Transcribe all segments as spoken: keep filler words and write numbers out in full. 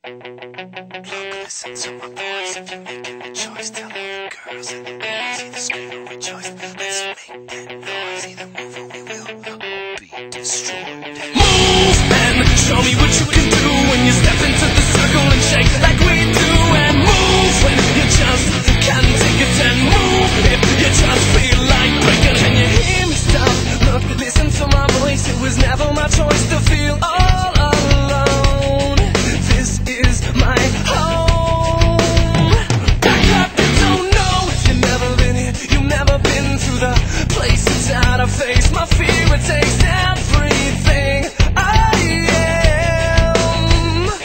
listen to my voice. If you're making a choice, tell all the girls and the boys, either scream or rejoice. Let's make that noise, either move or we will all be destroyed. Move and show me what you can do when you step into the circle and shake like we do. And move when you just can't take it, and move if you just feel like breaking. Can you hear me? Stop, look, listen to my voice. It was never my choice to feel all alone. This is my home. Back up, you don't know if you've never been here. You've never been through the places that I face. My fear, it takes everything I am.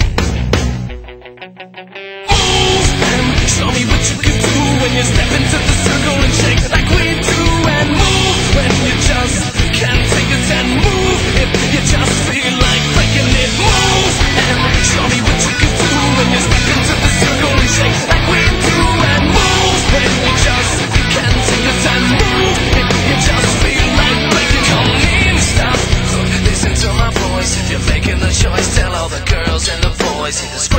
Move and show me what you can do when you step into the circle and shake like we do. And move when you just can't take it, and move if you just feel like breaking it. Move and show me what you can do when you step into the circle and shake like we do. And move when you just can't take it, and move if you just feel like breaking. Come in, stop, look, listen to my voice. If you're making the choice, tell all the girls and the boys.